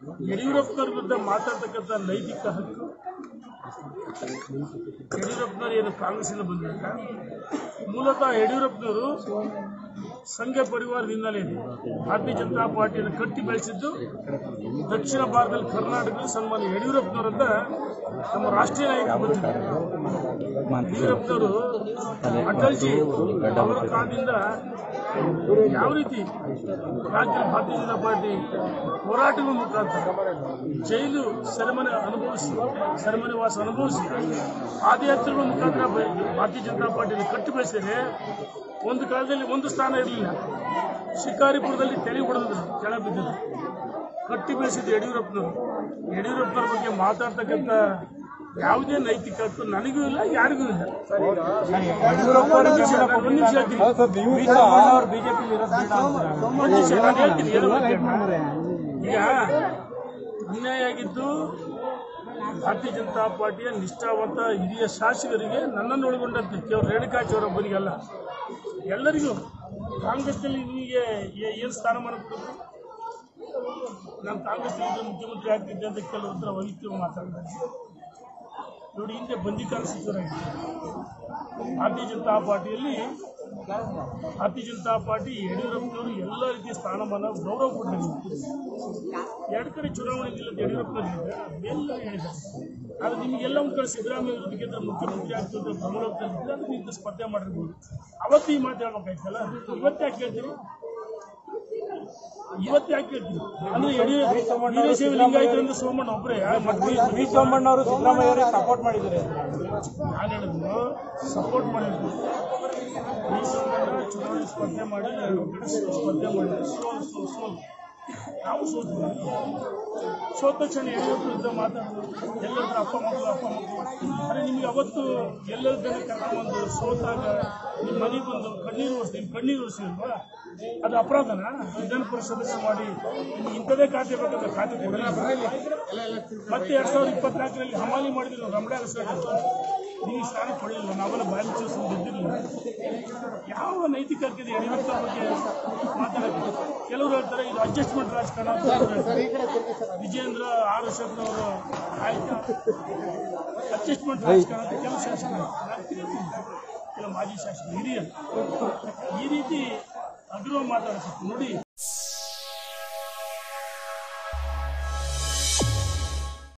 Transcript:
ಯಡಿಯೂರಪ್ಪನವರ ವಿರುದ್ಧ ಮಾತಾಡ್ತಕ್ಕಂಥ ನೈತಿಕ ಹಕ್ಕು ಯಡಿಯೂರಪ್ಪನವರು ಏನು ಕಾಂಗ್ರೆಸ್ಸಿಂದ ಬಂದಿಲ್ಲ. ಮೂಲತಃ ಯಡಿಯೂರಪ್ಪನವರು ಸಂಘ ಪರಿವಾರದ ಹಿನ್ನೆಲೆ ಇದೆ. ಭಾರತೀಯ ಜನತಾ ಪಾರ್ಟಿಯನ್ನು ಕಟ್ಟಿ ಬೆಳೆಸಿದ್ದು ದಕ್ಷಿಣ ಭಾರತದಲ್ಲಿ ಕರ್ನಾಟಕದಲ್ಲಿ ಸನ್ಮಾನ್ಯ ಯಡಿಯೂರಪ್ಪನವರಂತ ನಮ್ಮ ರಾಷ್ಟ್ರೀಯ ನಾಯಕರು ಬಂದಿದ್ದಾರೆ. ಯಡಿಯೂರಪ್ಪನವರು ಅಟಲ್ಜಿ ಅವರ ಕಾಲದಿಂದ ಯಾವ ರೀತಿ ರಾಜ್ಯ ಭಾರತೀಯ ಜನತಾ ಪಾರ್ಟಿ ಹೋರಾಟಗಳ ಮುಖಾಂತರ ಜೈಲು ಸೆರೆಮನೆ ವಾಸ ಅನುಭವಿಸಿ ಪಾದಯಾತ್ರೆಗಳ ಮುಖಾಂತರ ಭಾರತೀಯ ಜನತಾ ಪಾರ್ಟಿಯನ್ನು ಕಟ್ಟಿ ಬೆಳೆಸಿದರೆ ಒಂದು ಕಾಲದಲ್ಲಿ ಒಂದು ಸ್ಥಾನ ಇರಲಿಲ್ಲ. ಶಿಕಾರಿಪುರದಲ್ಲಿ ತೆರೆ ಹೊಡೆದ್ರು, ಕೆಳ ಬಿದ್ದರು. ಕಟ್ಟಿ ಬೆಳೆಸಿದ್ದು ಯಡಿಯೂರಪ್ಪನವ್ರ ಬಗ್ಗೆ ಮಾತಾಡ್ತಕ್ಕಂಥ ಯಾವುದೇ ನೈತಿಕ ಹಕ್ಕು ನನಗೂ ಇಲ್ಲ, ಯಾರಿಗೂ ಇಲ್ಲ. ಈಗ ಅನ್ಯಾಯ ಆಗಿದ್ದು ಭಾರತೀಯ ಜನತಾ ಪಾರ್ಟಿಯ ನಿಷ್ಠಾವಂತ ಹಿರಿಯ ಶಾಸಕರಿಗೆ, ನನ್ನನ್ನು ಒಳಗೊಂಡಂತೆ ಕೇವಲ ರೇಣುಕಾಚಾರ್ಯೊಬ್ಬರಿಗೆ ಅಲ್ಲ, ಎಲ್ಲರಿಗೂ ಕಾಂಗ್ರೆಸ್ನಲ್ಲಿ ನಿಮಗೆ ಏನು ಸ್ಥಾನಮಾನ ಕೊಡೋದು? ನಾನು ಕಾಂಗ್ರೆಸ್ನಲ್ಲಿ ಮುಖ್ಯಮಂತ್ರಿ ಆಗ್ತಿದ್ದೆ ಅಂತ ಕೆಲವೊಂದರ ವೈಯಕ್ತಿಕ ಮಾತಾಡ್ತಾರೆ. ನೋಡಿ, ಹಿಂದೆ ಬಂದಿಕಾಲ ಸಚಿವರಾಗಿದ್ದರು ಭಾರತೀಯ ಜನತಾ ಪಾರ್ಟಿಯಲ್ಲಿ. ಭಾರತೀಯ ಜನತಾ ಪಾರ್ಟಿ ಯಡಿಯೂರಪ್ಪನವರು ಎಲ್ಲ ರೀತಿಯ ಸ್ಥಾನಮಾನ ಗೌರವ ಕೊಟ್ಟಿದ್ದಾರೆ. ಎರಡು ಕಡೆ ಚುನಾವಣೆ ನಿಲ್ಲದ ಯಡಿಯೂರಪ್ಪನವರಿಗೆ ಅದೆಲ್ಲ ಹೇಳಿದ್ದಾರೆ. ಆದರೆ ನಿಮಗೆಲ್ಲ ಒಂದು ಕಡೆ ಸಿದ್ದರಾಮಯ್ಯ ವಿರುದ್ಧ ಮುಖ್ಯಮಂತ್ರಿ ಆಗ್ತದೆ ಭ್ರಮರದಲ್ಲಿ ಅದು ನಿಂತು ಸ್ಪರ್ಧೆ ಮಾಡಿರ್ಬೋದು. ಅವತ್ತು ಈ ಮಾತು ಹೇಳ್ಬೇಕಾಯ್ತಲ್ಲ, ಇವತ್ತು ಯಾಕೆ ಹೇಳ್ತೀರಿ? ಅಂದ್ರೆ ಲಿಂಗಾಯತ ಅಂದ್ರೆ ಸೋಮಣ್ಣ ಒಬ್ಬರೇ ಸೋಮಣ್ಣ ಅವರು ಸಿದ್ದರಾಮಯ್ಯ ಅವರಿಗೆ ಸಪೋರ್ಟ್ ಮಾಡಿದ್ದಾರೆ. ನಾನು ಹೇಳಿದ್ರು ಸಪೋರ್ಟ್ ಮಾಡಿದ್ರು. ಸೋಮಣ್ಣ ಚುನಾವಣೆ ಸ್ಪರ್ಧೆ ಮಾಡಿ ಸ್ಪರ್ಧೆ ಮಾಡಿದ್ರು, ಸೋಲು ನಾವು ಸೋತ ತಕ್ಷಣ ಯಡಿಯೂರಪ್ಪ ವಿರುದ್ಧ ಮಾತಾಡೋದು, ಎಲ್ಲರ ಅಪ್ಪ ಮಕ್ಕಳು ಅರೆ ನಿಮಗೆ ಅವತ್ತು ಎಲ್ಲರ ಜನ ಕರ್ಕೊಂಡ್ಬಂದು ಸೋತಾಗ ನಿಮ್ಮ ಮನೆಗೆ ಬಂದು ಕಣ್ಣೀರು ಒರೆಸಿಲ್ವಾ? ಅದು ಅಪರಾಧನ? ವಿಧಾನ ಪರಿಷತ್ ಸದಸ್ಯ ಮಾಡಿ ನಿಮ್ಗೆ ಇಂಥದೇ ಖಾತೆ ಬೇಕಂದ್ರೆ ಖಾತೆ ಕೊಡಲಿಲ್ಲ. ಮತ್ತೆ 2024ರಲ್ಲಿ ಹಮಾಲಿ ಮಾಡಿದ್ರು ರಮಣ ನಿಮಗೆ ಸ್ಥಾನ ಕೊಡಲಿಲ್ಲ. ನಾವೆಲ್ಲ ಬಾಯಿ ಗೆದ್ದಿರಲಿಲ್ಲ. ಯಾವ ನೈತಿಕ ಹಕ್ಕಿದೆ ಯಡಿಯೂರಪ್ಪ ಬಗ್ಗೆ ಮಾತಾಡೋದು? ಕೆಲವರು ಹೇಳ್ತಾರೆ ಇದು ಅಡ್ಜಸ್ಟ್ಮೆಂಟ್ ರಾಜಕಾರಣ ಅಂತ. ವಿಜೇಂದ್ರ ಆರ್ ಅಶೋಕ್ನವರು ಆಯ್ತು ಅಡ್ಜಸ್ಟ್ಮೆಂಟ್ ರಾಜಕಾರಣ ಅಂತ ಕೆಲವು ಶಾಸಕರು, ಕೆಲವು ಮಾಜಿ ಶಾಸಕರು ಹಿರಿಯರು ಈ ರೀತಿ ಅಗ್ರಹ ಮಾತಾಡಿಸ್ತಾರೆ ನೋಡಿ.